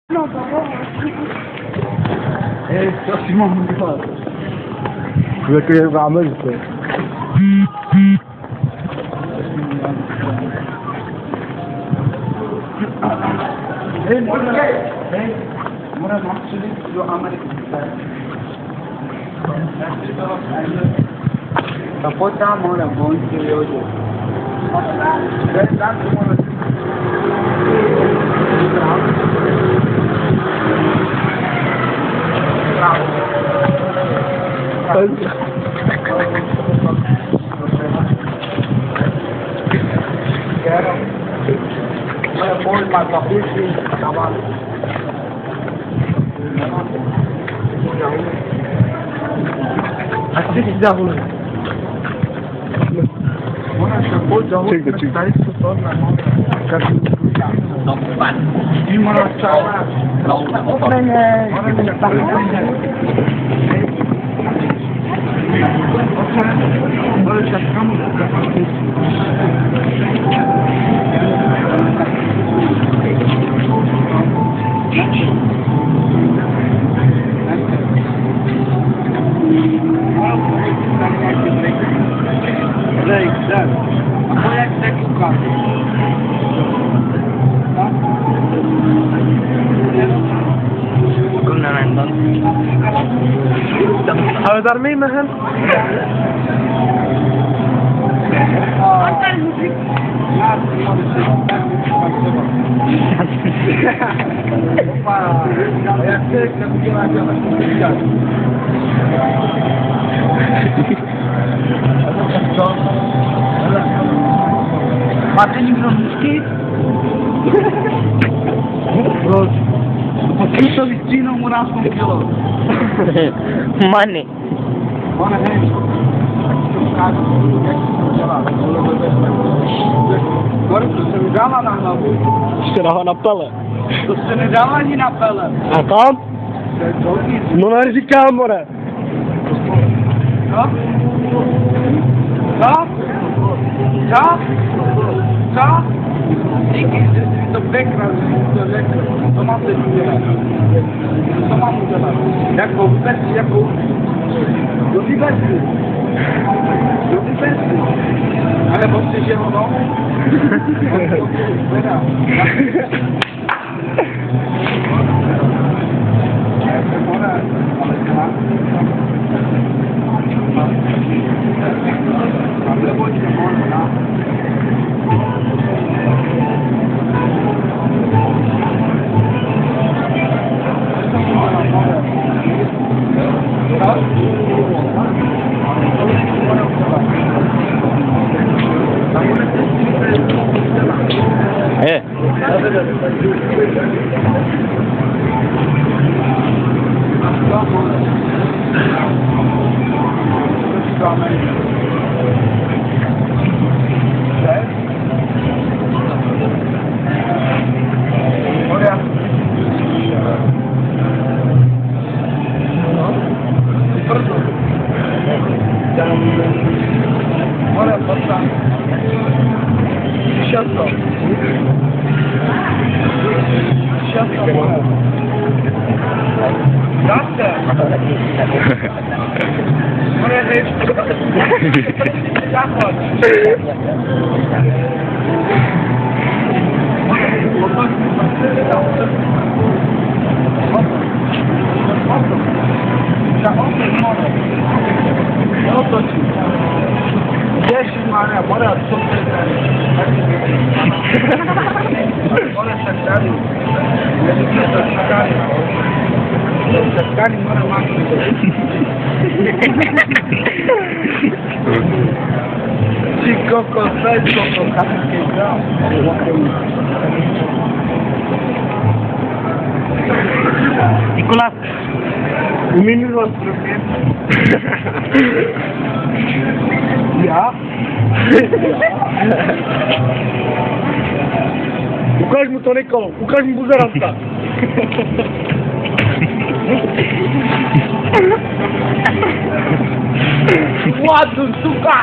No to co ci mam mówić? Jakie w Ameryce. Może mam przyjść do Ameryki. Kapota może bądź jodzie. Tak może. Ale darmijmy hen. Macie nim rozliczki? Podpisał z Ciną mu raz kilo. Money. Ona hej. Agora você me dá lá na rua. Tirava na pele. Você me dá lá ali na pela. A tam? No narzí kamera. Tá? Tá? Tá? Tá? Do bekra, do lekra. Tomam te udzielać. Tomam udzielać. Jako bez, jako... Do diversji. Do diversji. Ale bo ty się no. Chico, Nicolás. Minus Ja? Ukaż mu to, Nikolo. Ukaż mu buzeranta. Ładny, suka!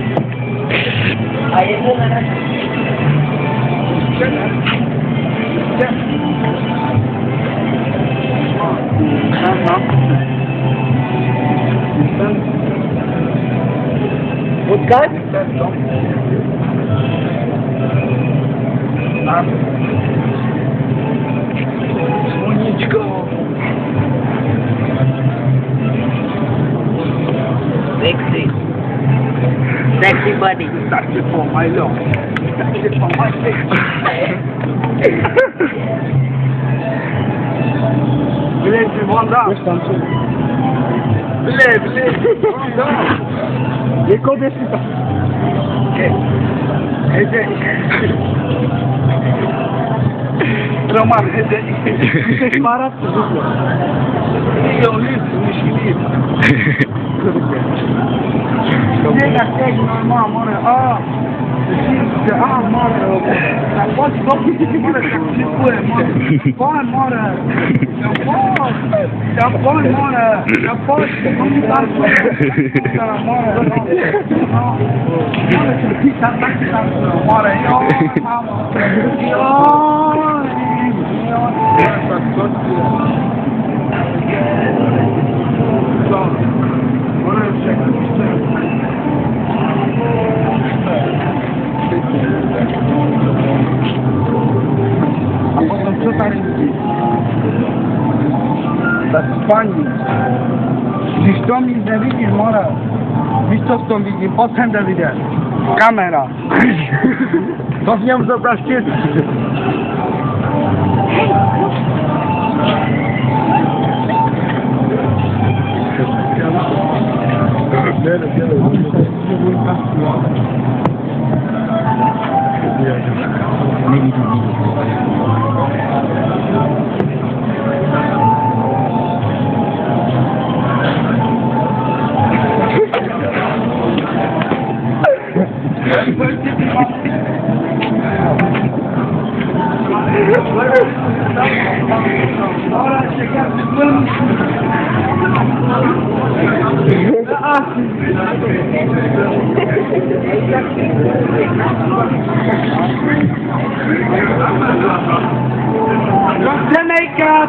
A jedno na razie. Wódka? Słoniczko. Sexy. Sexy body. That's it for my love. That's it for my face. Bile wanda. Bile. Wanda. Nie kobiety tam. Hede. Roman hede. Jesteś marat, to zwykle. Milion litrów musi mieć. Nie tak jak normal, more. A. More. Na chodź do mnie, more, tak przypływ, more. Pan, more. Ja pan, more. Ja pan, on tam, more. More, się pisa, tak tam, more. A potem co tam pani. Niż to mi nie widzisz, more. Niż to stąd widzi, potem to widzę. Kamera. To z nią zobaczcie. Jamaica!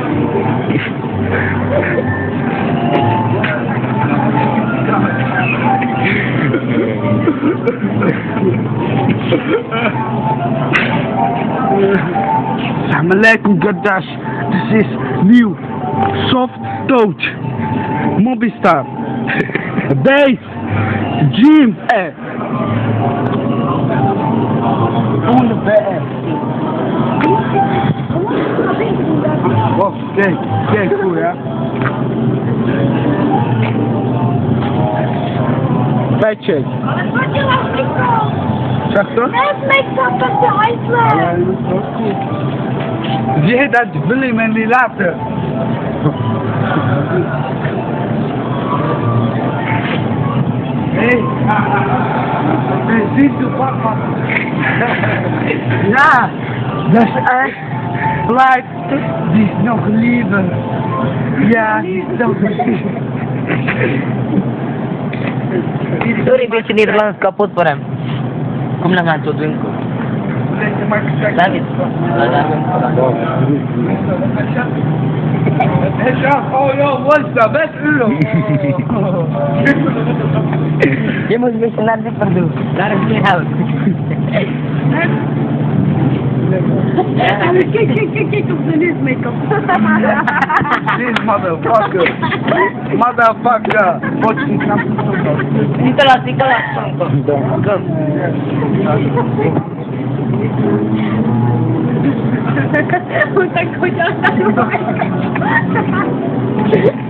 Assalamu alaikum, Gaddash. This is new soft touch Mobistar Base Gym on the bed. Oh, okay, cool, yeah. Bajcie. Jak to? Let's make something to Iceland. Gdzie dać wylimeni later? Hey, ziet u papa? Ja, dat is echt blijft die is nog liever. Ja, die is nog liever. Sorry, bitch, ni lang kapot pa rin. Kung lang nga tudwin ko. Bakit? Oh joh, wat is dat? Best euro. Je moet beetje naar dit verdoen. Daar is geen hout. Kijk op de neus make-up. This motherfucker. Motherfucker. Dito lang. Go. Puta coisa.